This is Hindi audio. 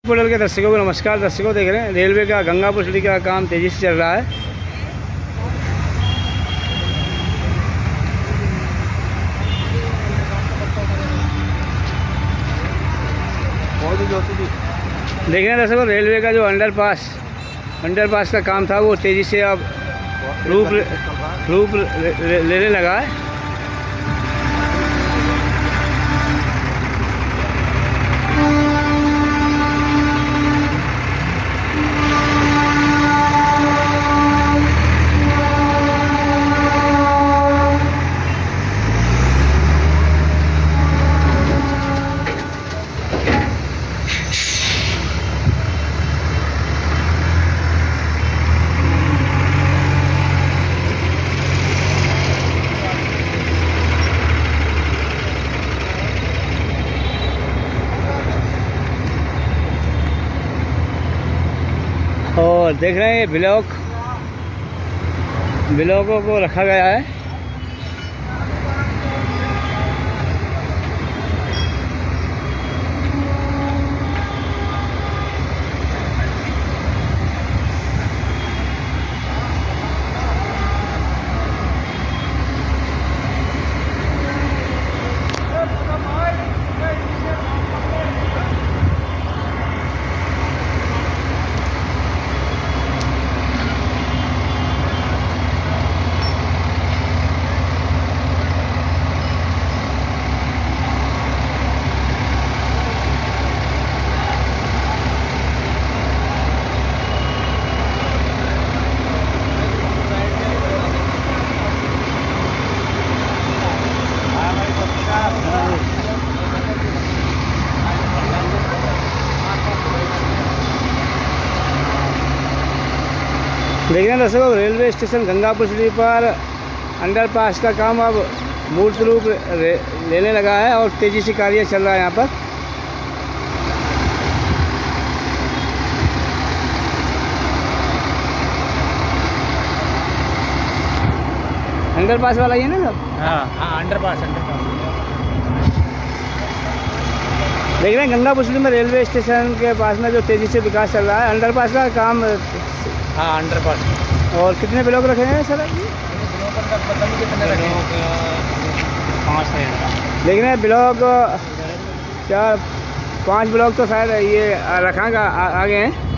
पोर्टल के दर्शकों को नमस्कार। दर्शकों देख रहे हैं रेलवे का गंगापुर सिटी का काम तेज़ी से चल रहा है। देख रहे हैं दर्शकों रेलवे का जो अंडरपास का काम था वो तेज़ी से अब रूप लेने लगा है। और देख रहे हैं ब्लॉकों को रखा गया है। देख रहे हैं दर्शकों रेलवे स्टेशन गंगापुर सिटी पर अंडरपास का काम अब मूर्त रूप लेने लगा है और तेज़ी से कार्य चल रहा है यहाँ पर। अंडरपास वाला ही है ना सब? हाँ अंडरपास। देख रहे हैं गंगापुर सिटी में रेलवे स्टेशन के पास में जो तेज़ी से विकास चल रहा है अंडरपास का काम। हाँ अंडरपास। और कितने ब्लॉक रखे हैं सर? कितने रखे? 5 है। देख रहे हैं ब्लॉक 4-5 ब्लॉक तो शायद ये रखागा आगे हैं।